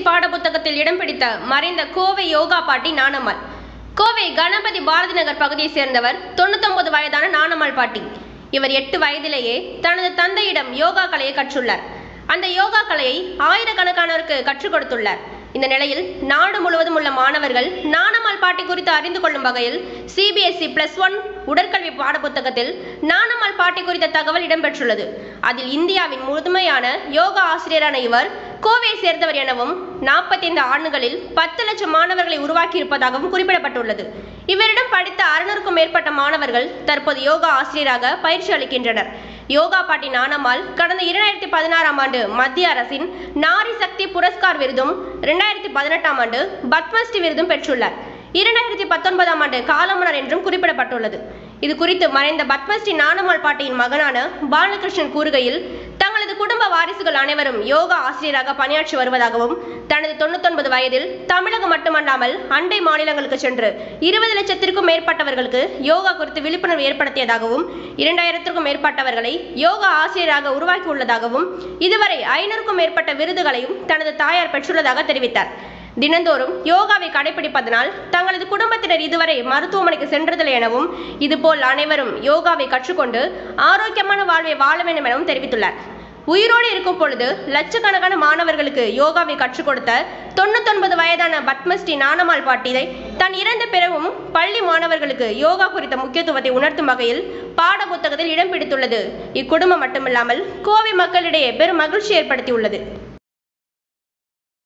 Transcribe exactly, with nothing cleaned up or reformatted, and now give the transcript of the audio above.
பாடப்புத்தகத்தில் இடம் பிடித்த மறைந்த கோவை யோகா பாட்டி நானம்மாள். கோவை கணபதி பாரதி நகர் பகுதியை சேர்ந்தவர் தொண்ணூத்தி ஒன்பது வயதான நானம்மாள் பாட்டி. இவர் எட்டு வயதிலேயே தனது தந்தையிடம் யோகா கலையை கற்றுள்ளார். அந்த யோகா கலையை ஆயிரக்கணக்கானோருக்கு கற்றுக் கொடுத்துள்ளார். இந்த நிலையில் நாடு முழுவதும் உள்ள மாணவர்கள் நானம்மாள் பாட்டி குறித்து அறிந்து கொள்ளும் வகையில் சிபிஎஸ்இ பிளஸ் ஒன் உடற்கல்வி பாடப்புத்தகத்தில் நானம்மாள் பாட்டி குறித்த தகவல் இடம்பெற்றுள்ளது. அதில் இந்தியாவின் முழுமையான யோகா ஆசிரியரான இவர் கோவையை சேர்ந்தவர் எனவும் நாற்பத்தி ஐந்து ஆண்டுகளில் பத்து லட்சம் மாணவர்களை உருவாக்கி இருப்பதாகவும் குறிப்பிடப்பட்டுள்ளது. இவரிடம் படித்த அறுநூறுக்கும் மேற்பட்ட மாணவர்கள் தற்போது யோகா ஆசிரியராக பயிற்சி அளிக்கின்றனர். யோகா பாட்டி நானம்மாள் கடந்த இரண்டாயிரத்தி பதினாறாம் ஆண்டு மத்திய அரசின் நாரி சக்தி புரஸ்கார் விருதும் இரண்டாயிரத்தி பதினெட்டாம் ஆண்டு பத்மஸ்ரீ விருதும் பெற்றுள்ளார். இரண்டாயிரத்தி பத்தொன்பதாம் ஆண்டு காலமானார் என்றும் குறிப்பிடப்பட்டுள்ளது. இது குறித்து மறைந்த பத்மஸ்ரீ நானம்மாள் பாட்டியின் மகனான பாலகிருஷ்ணன் கூறுகையில், தங்களது குடும்ப வாரிசுகள் அனைவரும் யோகா ஆசிரியராக பணியாற்றி வருவதாகவும், தனது தொண்ணூத்தி ஒன்பது வயதில் தமிழகம் மட்டுமல்லாமல் அண்டை மாநிலங்களுக்கு சென்று இருபது லட்சத்திற்கும் மேற்பட்டவர்களுக்கு யோகா குறித்து விழிப்புணர்வு ஏற்படுத்தியதாகவும், இரண்டாயிரத்திற்கும் மேற்பட்டவர்களை யோகா ஆசிரியராக உருவாக்கி உள்ளதாகவும், இதுவரை ஐநூறுக்கும் மேற்பட்ட விருதுகளையும் தனது தாயார் பெற்றுள்ளதாக தெரிவித்தார். தினந்தோறும் யோகாவை கடைபிடிப்பதனால் தங்களது குடும்பத்தினர் இதுவரை மருத்துவமனைக்கு சென்றதில்லை எனவும், இதுபோல் அனைவரும் யோகாவை கற்றுக்கொண்டு ஆரோக்கியமான வாழ்வை வாழ வேண்டும் எனவும் தெரிவித்துள்ளார். உயிரோடு இருக்கும் பொழுது லட்சக்கணக்கான மாணவர்களுக்கு யோகாவை கற்றுக் கொடுத்த தொண்ணூத்தி ஒன்பது வயதான பத்மஸ்ரீ நானம்மாள் பாட்டியை தான் இறந்த பிறகும் பள்ளி மாணவர்களுக்கு யோகா குறித்த முக்கியத்துவத்தை உணர்த்தும் வகையில் பாட புத்தகத்தில் இடம் பிடித்துள்ளது இக்குடும்பம் மட்டுமில்லாமல் கோவை மக்களிடையே பெரும் மகிழ்ச்சி ஏற்படுத்தியுள்ளது.